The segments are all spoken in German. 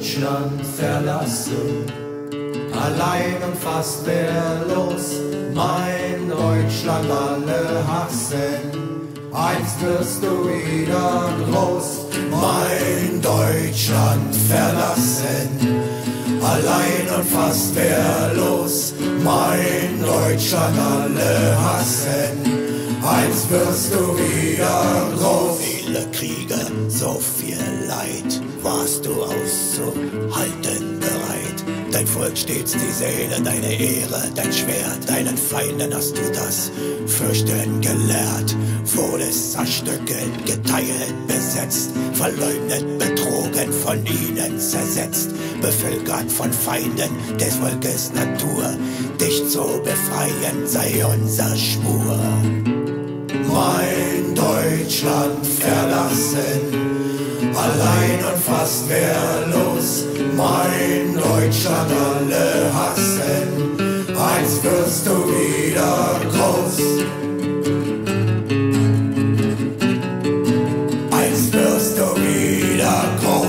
Deutschland verlassen, allein und fast wehrlos, mein Deutschland alle hassen. Einst wirst du wieder groß, mein Deutschland verlassen, allein und fast wehrlos, mein Deutschland alle hassen. Einst wirst du wieder groß. Viele Kriege, so viel Leid, warst du auszuhalten bereit. Dein Volk stets die Seele, deine Ehre, dein Schwert, deinen Feinden hast du das Fürchten gelehrt. Wurdest zerstückelt, geteilt, besetzt, verleugnet, betrogen, von ihnen zersetzt, bevölkert von Feinden des Volkes Natur. Dich zu befreien sei unser Schwur. Mein Deutschland verlassen, allein und fast wehrlos, mein Deutschland alle hassen. Einst wirst du wieder groß, einst wirst du wieder groß.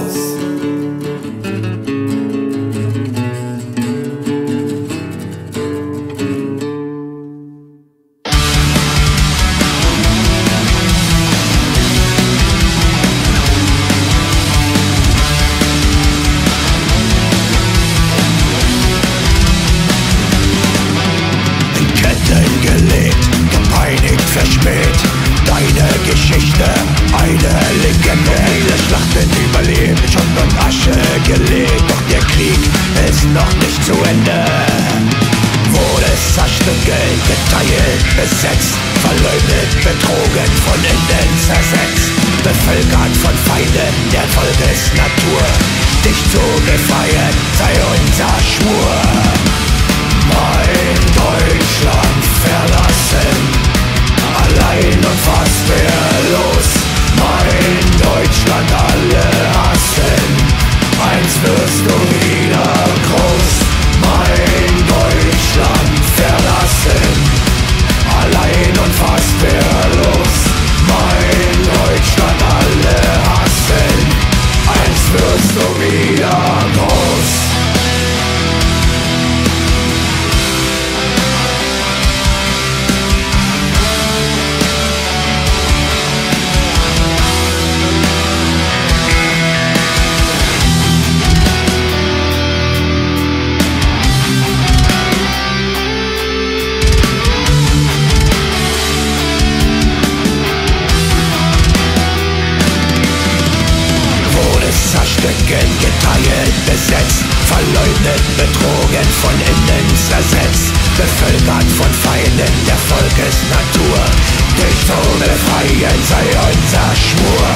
Verschmäht, deine Geschichte, eine Legende. Viele Schlachten überlebt, Schutt und Asche gelegt, doch der Krieg ist noch nicht zu Ende. Wurde zerstückelt, geteilt, besetzt, verleugnet, betrogen, von innen zersetzt, bevölkert von Feinden der Volkesnatur. Dich zu befreien sei unser Schwur. Mein Deutschland verlassen, allein und fast wehrlos, mein Deutschland alle hassen. Einst wirst du wieder groß, mein Deutschland verlassen, allein und fast wehrlos, mein Deutschland alle hassen. Einst wirst du wieder groß. Geteilt, besetzt, verleugnet, betrogen, von innen zersetzt, bevölkert von Feinden der Volkesnatur. Dich zu befreien sei unser Schwur.